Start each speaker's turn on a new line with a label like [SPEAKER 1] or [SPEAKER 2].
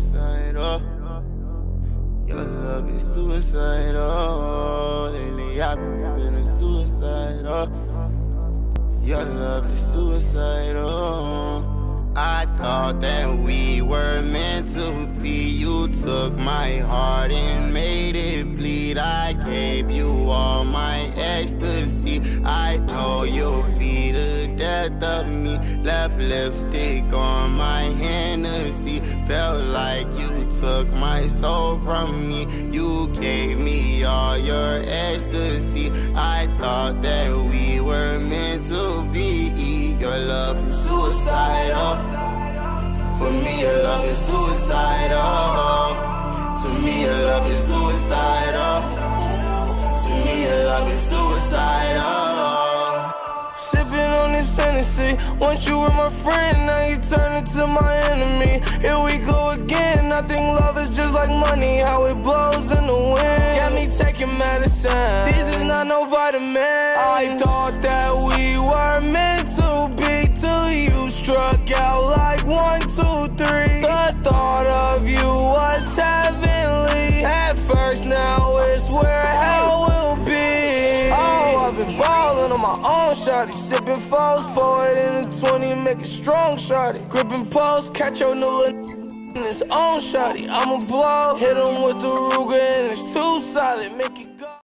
[SPEAKER 1] suicidal. Your love is suicidal. Lately I've been feeling suicidal. Your love is suicidal. I thought that we were meant to be. You took my heart and made it bleed. I gave you all my ecstasy. I know you'll be the death of me. Left lipstick on my Hennessy. Felt like you took my soul from me. You gave me all your ecstasy. I thought that we were meant to be. Your love is suicidal. For me, your love is suicidal. To me, your love is suicidal. To me, your love is suicidal.
[SPEAKER 2] Sipping on this Hennessy. Once you were my friend, now you turn into my enemy. Here we go again. I think love is just like money, how it blows in the wind. Got me taking medicine. These is not no vitamins. I thought that we were meant to be till you struck out like 1, 2, 3. The thought of you was heavenly at first, now it's where hell will be. Oh, I've been ballin' on my own, shawty. Sippin' foes, pour it in the 20, make it strong, shawty. Grippin' post, catch your new in his own, shawty. I'ma blow, hit him with the Ruger and it's too solid, make it